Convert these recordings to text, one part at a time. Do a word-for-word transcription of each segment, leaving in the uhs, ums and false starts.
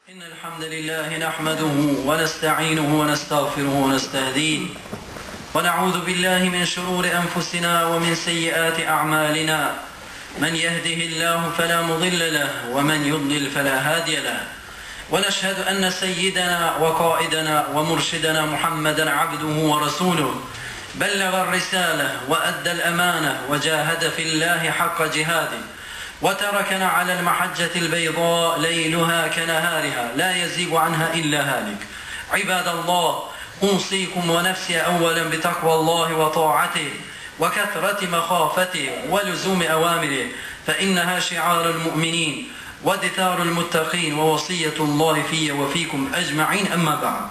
إن الحمد لله نحمده ونستعينه ونستغفره ونستهديه ونعوذ بالله من شرور أنفسنا ومن سيئات أعمالنا من يهده الله فلا مضل له ومن يضلل فلا هادي له ونشهد أن سيدنا وقائدنا ومرشدنا محمدا عبده ورسوله بلغ الرسالة وأدى الأمانة وجاهد في الله حق جهاده وتركنا على المحجة البيضاء ليلها كنهارها لا يزيغ عنها إلا هالك. عباد الله، أوصيكم ونفسي أولا بتقوى الله وطاعته وكثرة مخافته ولزوم أوامره، فإنها شعار المؤمنين ودثار المتقين ووصية الله في وفيكم أجمعين. أما بعد.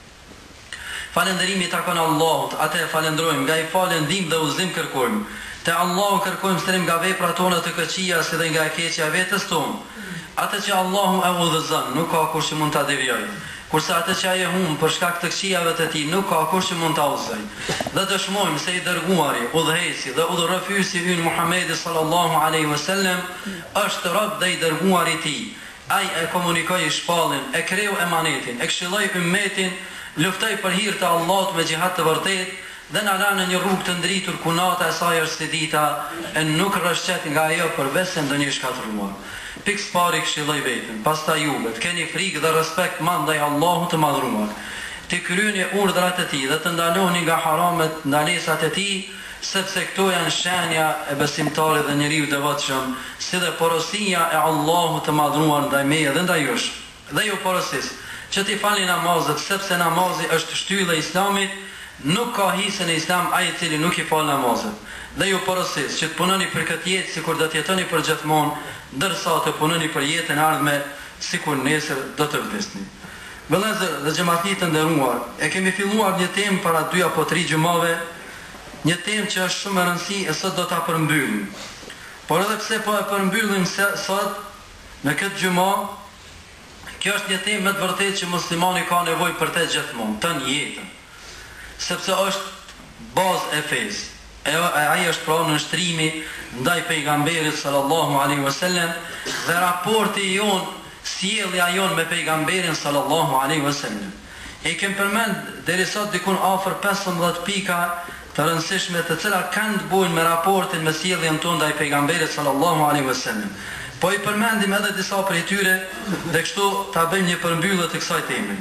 Falëndërimi takon Allahut, atë falëndrojmë, nga I falën ndihmë dhe udhëzim kërkojmë. Te Allahu kërkojmë strehim nga veprat tona të këqija si dhe nga e keqja vetes tonë. Atë që Allahu e udhëzon, nuk ka kush që mund ta devijojë. Kurse atë që ai e humb për shkak të këqijave të tij, nuk ka kush që mund ta udhëzojë. Dhe dëshmojmë se I dërguari, udhëheci dhe udhërrëfyesi ynë Muhamedi sallallahu alaihi wasallam është rob dhe I dërguari I tij. Ai e komunikoi shpallin, e kreu emanetin, e këshilloi ummetin, luftoi për hir të Allahut me xihad të vërtet dhe na la në një rrugë të ndritur ku nata e saj është si dita e nuk rrëshqet nga ajo përveç se ndonjë shkatërruar. Pikë pari këshilloi veten, pastaj juve, të keni frikë dhe respekt madh ndaj Allahut të madhruar. Të kryeni urdhrat e Tij dhe të ndaloni nga haramet, ndalesat e Tij, sepse këto janë shenja e besimtarit dhe njeriu devotshëm, si dhe porosia e Allahut të madhruar ndaj meje dhe ndaj jush. Dhe ju porosis që t'i falni namazet, sepse namazi është shtylla e Islamit, nuk ka hisën e Islam ai I cili nuk I fal namazet. Dhe ju porosis që të punoni për këtë jetë sikur do të jetoni për gjithmonë, ndërsa të punoni për jetën e ardhme sikur nesër do të vdesni. Vëllezër dhe xhamatli të nderuar, e kemi filluar një temë para dy apo tre xhumave, një temë që është shumë e rëndësishme e sot do ta përmbyllim. Por edhe pse po e përmbyllim sot në këtë xhumë, kjo është një temë me të vërtetë që muslimani ka nevojë për të gjithmonë, të në jetën. Sepse është bazë e fesë. E ai është pra në nështrimi ndaj pejgamberit sallallahu alaihi wasallam dhe raporti jon, sjellja jon me pejgamberin sallallahu alaihi wasallam. E kem përmend deri sot dikun afër pesëmbëdhjetë pika të rëndësishme të cilat kanë të bëjnë me raportin me sjelljen tonë ndaj pejgamberit sallallahu alaihi wasallam. Po I përmendim edhe disa prej tyre dhe kështu ta bëjmë një përmbyllje të kësaj teme.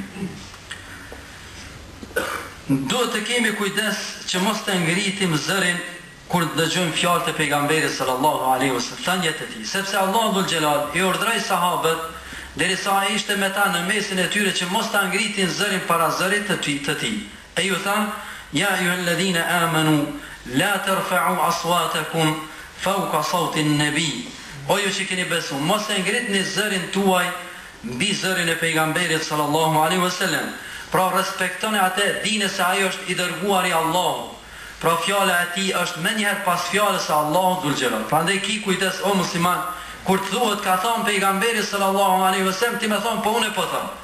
Duhet të kemi kujdes që mos të ngritim zërin kur dëgjojmë fjalët e pejgamberit sallallahu alaihi wasallam, thënjet e tij, sepse Allahu dhul xhelal I urdhroi sahabët derisa ai ishte me ta në mesin e tyre që mos ta ngritin zërin para zërit të tij të tij. E ju than: "Ya ayyuhalladhina amanu la tarfa'u aswatakum fawqa sawti an-nabi." O ju që keni besu, mos e ngritni zërin tuaj mbi zërin e pejgamberit sallallahu alaihi wasallam. Pra respektoni atë, dini se ai është I dërguari I Allahut. Pra fjala e tij është më njëherë pas fjalës së Allahut dhul xhelal. Prandaj ki kujdes o musliman, kur të thuhet ka thënë pejgamberi sallallahu alaihi wasallam, ti më thon po unë po them.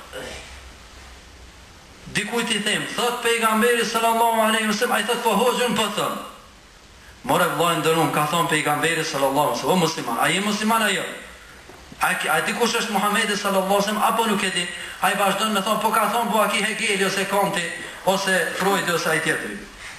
Dikujt I them, thot pejgamberi sallallahu alaihi wasallam, ai thot po hoxhën po them. More vllai ndërum, ka thënë pejgamberi sallallahu alaihi wasallam, o musliman, a je musliman ajo? A, a di kush është Muhamedi sallallahu alaihi wasallam apo nuk e di? Ai vazhdon me thonë, po ka thonë po aki Hegeli ose Kanti ose Freud ose ai tjetri.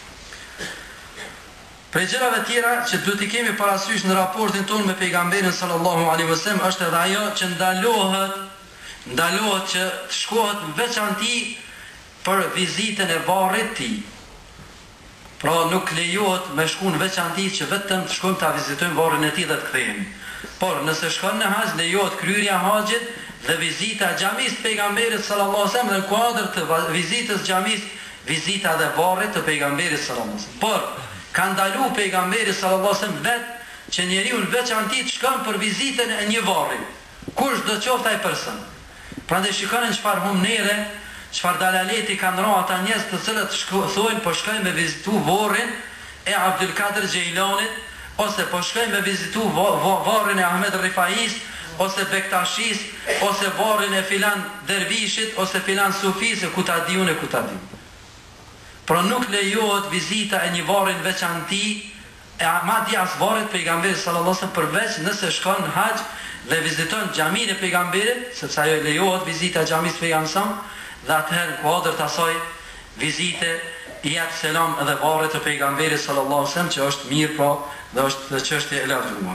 Prej gjërave tjera që duhet I kemi parasysh në raportin tonë me pejgamberin sallallahu alaihi wasallam është edhe ajo që ndalohet, ndalohet që të shkohet në veçanti për vizitën e varrit të tij. Pra nuk lejohet me shku në veçanti që vetëm të shkojmë ta vizitojmë varrin e tij dhe të kthehemi. Por nëse shkon në haxh lejohet kryerja e haxhit dhe vizita e xhamisë të pejgamberit sallallahu alaihi wasallam dhe në kuadër të vizitës xhamisë, vizita dhe varrit të pejgamberit sallallahu alaihi wasallam. Por ka ndaluar pejgamberi sallallahu alaihi wasallam vetë që njeriu në veçanti të shkon për vizitën e një varri, kush do qoftë ai person. Prandaj shikoni çfarë humnere, çfarë dalaleti kanë rënë ata njerëz të cilët thonë po shkojmë me vizitu varrin e Abdul Kadir Xheilanit, ose po shkojmë me vizitu varrin e Ahmed Rifais, ose Bektashis, ose varrin e filan dervishit, ose filan sufis, ku ta diun e ku ta diun. Por nuk lejohet vizita e një varri në veçanti E ma di as varet pejgamberit sallallahu alaihi wasallam përveç nëse shkon në haxh dhe viziton xhaminë e pejgamberit, sepse ajo lejohet vizita xhamisë së pejgamberit, dhe atëherë në kuadër të asaj vizite i jep selam edhe varret të pejgamberit sallallahu alaihi wasallam, që është mirë pra dhe është çështje e lavdëruar.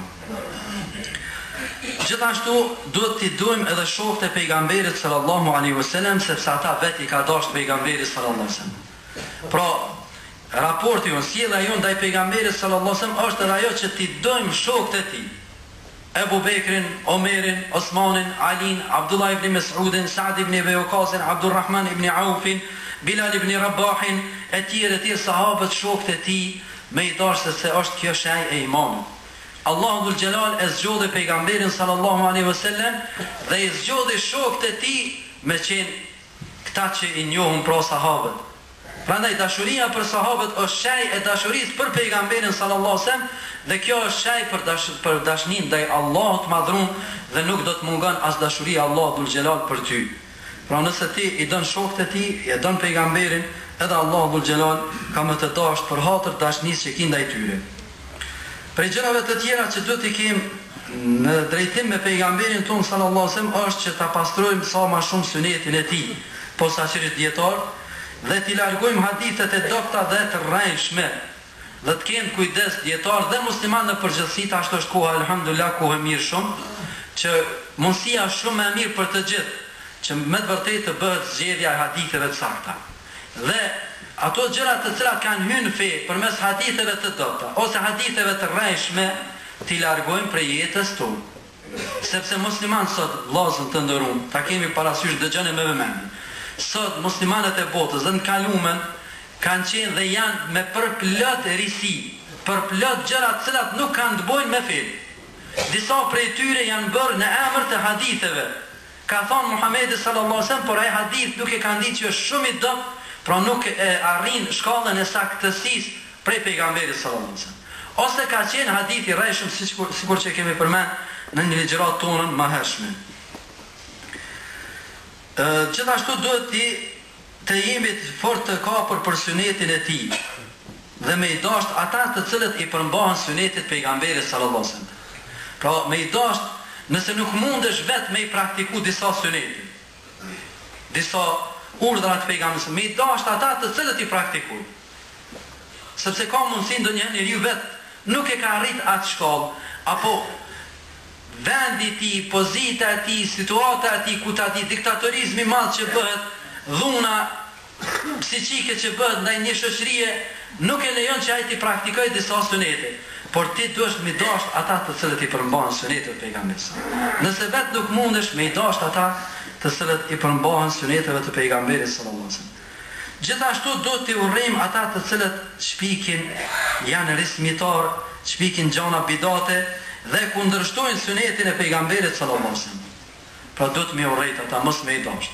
Gjithashtu duhet t'i dojmë edhe shokët e pejgamberit sallallahu alaihi wasallam, sepse ata vetë i ka dashur pejgamberit sallallahu alaihi wasallam. Pra raporti jonë, sjellja jonë ndaj pejgamberit sallallahu alaihi wasallam është edhe ajo që t'i dojmë shokët e tij. Ebu Bekrin, Omerin, Osmanin, Alin, Abdullah ibn Mes'udin, Sa'd ibn Abi Waqqasin, Abdurrahman ibn Aufin, Bilal ibn Rabahin, e tjerë e tjerë sahabët, shokët e tij, me i dashur se është kjo shenjë e imanit. Allahu dhul Jalal e zgjodhi pejgamberin sallallahu alaihi wasallam dhe i zgjodhi shokët e tij me qenë këta që i njohun pra sahabët. Prandaj dashuria për sahabët është shenjë e dashurisë për pejgamberin sallallahu alaihi wasallam, dhe kjo është shenjë për dash, për dashnin ndaj Allahut madhrum, dhe nuk do të mungon as dashuria e Allahut dhul Jalal për ty. Pra nëse ti i don shokët e tij, i don pejgamberin, edhe Allahu dhul Jalal ka më të dashur për hatër dashnisë që ki ndaj tyre. Prej gjërave të tjera që duhet i kemi në drejtim me pejgamberin ton sallallahu alaihi wasallam është që ta pastrojmë sa më shumë sunetin e tij, posaçërisht dietar, dhe t'i largojmë hadithet e dobta dhe të rrejshme, dhe të kenë kujdes dietar dhe musliman në përgjithësi. Ashtu është koha, elhamdulillah, kohë e mirë shumë, që mundësia shumë e mirë për të gjithë, që me të vërtetë të bëhet zgjedhja e haditheve të sakta. Dhe ato gjëra të cilat kanë hyrë në fe përmes haditheve të dobta ose haditheve të rrejshme, t'i largojmë prej jetës tonë. Sepse musliman sot, vllazën të nderuar, ta kemi parasysh dëgjoni me vëmendje. Sot muslimanët e botës dhe në kalumen kanë qenë dhe janë me përplot risi, përplot gjëra të cilat nuk kanë të bëjnë me fe. Disa prej tyre janë bërë në emër të haditheve. Ka thonë Muhamedi sallallahu alaihi wasallam, por ai hadith nuk e kanë ditë që është shumë i dobët, pra nuk e arrin shkallën e saktësisë prej pejgamberit sallallahu alaihi wasallam. Ose ka qenë hadith i rrejshëm, sikur sikur që kemi përmend në një ligjërat tonën më hershme. Uh, gjithashtu duhet ti të jemi të fort të kapur për sunetin e tij dhe me i dasht ata të cilët i përmbahen sunetit pejgamberit sallallahu alaihi wasallam. Pra me i dasht, nëse nuk mundesh vetë me i praktiku disa sunete, disa urdhra të pejgamberit, me i dasht ata të cilët i praktikujnë. Sepse ka mundësi ndonjëherë njeriu vetë nuk e ka arrit atë shkallë, apo vendi ti, pozita ti, situata ti, ku ta ti, diktatorizmi madh që bëhet, dhuna psiqike që bëhet ndaj një shoqërie, nuk e lejon që ai ti praktikoj disa sunete, por ti duhesh me dasht ata të cilët i përmbahen sunetet pejgamberit. Nëse vetë nuk mundesh me i dasht ata të cilët i përmbahen suneteve të pejgamberit sallallahu alaihi wasallam. Gjithashtu do t'i urrejmë ata të cilët shpikin, janë rismitar, shpikin gjana bidate dhe kundërshtojnë sunetin e pejgamberit sallallahu alaihi wasallam. Pra do të më urrejt ata mos me i dasht.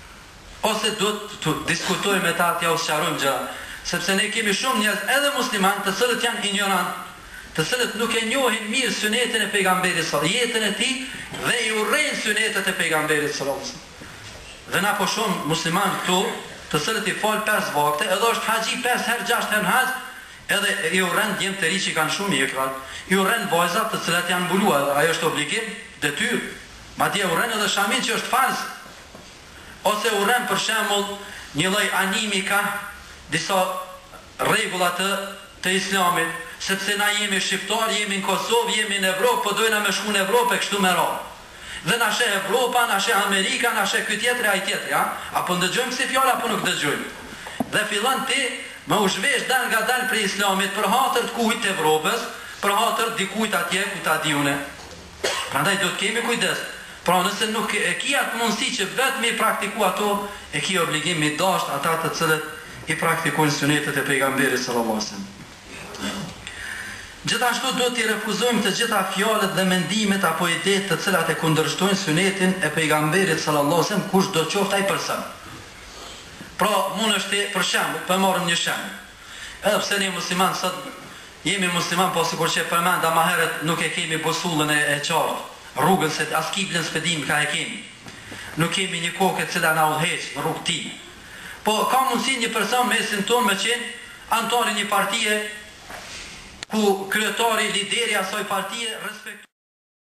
Ose do të diskutojmë me ta, t'ja usqarojmë gjëra, sepse ne kemi shumë njerëz edhe musliman të cilët janë ignorant, të cilët nuk e njohin mirë sunetin e pejgamberit sallallahu alaihi wasallam, jetën e tij, dhe i urrejnë sunetet e pejgamberit sallallahu alaihi wasallam. Dhe na po shumë musliman këtu, të cilët i fal pesë vakte, edhe është haxhi pesë herë, gjashtë herë haxh, edhe i urren djemt të ri që kanë shumë mjekrat, i urren vajzat të cilat janë mbuluar, ajo është obligim, detyrë. Madje urren edhe shamin që është farz. Ose urren për shembull një lloj animi ka disa rregulla të, të islamit, sepse na jemi shqiptar, jemi në Kosovë, jemi në Evropë, po dojna me shku në Evropë e kështu me radhë. Dhe na sheh Evropa, na sheh Amerika, na sheh ky tjetri, ai tjetri, ja? Apo ndëgjojmë si fjalë apo nuk dëgjojmë. Dhe fillon ti me u zhvesh dal nga dal për islamit, për hatër të kujt të Evropës, për hatër dikujt atje ku ta diune. Prandaj do të kemi kujdes. Pra nëse nuk e ki atë mundësi që vetëm i praktiku ato, e ki obligim me dasht ata të cilët i praktikojnë sunetet e pejgamberit sallallahu alaihi wasallam. Gjithashtu do t'i refuzojmë të gjitha fjalët dhe mendimet apo idetë të cilat e kundërshtojnë sunetin e pejgamberit sallallahu alaihi wasallam, kush do qoftë ai person. Pra, mund është për shembull, po marrim një shembull. Edhe pse ne musliman sot jemi musliman, po sikur që përmenda më herët nuk e kemi busullën e, e qartë, rrugën se as kiblën s'pedim ka e kemi. Nuk kemi një kokë e cila na udhëheq në rrugë tim. Po ka mundësi një person me simptom me qenë antari një partie ku kryetari, lideri i asaj partie respektohet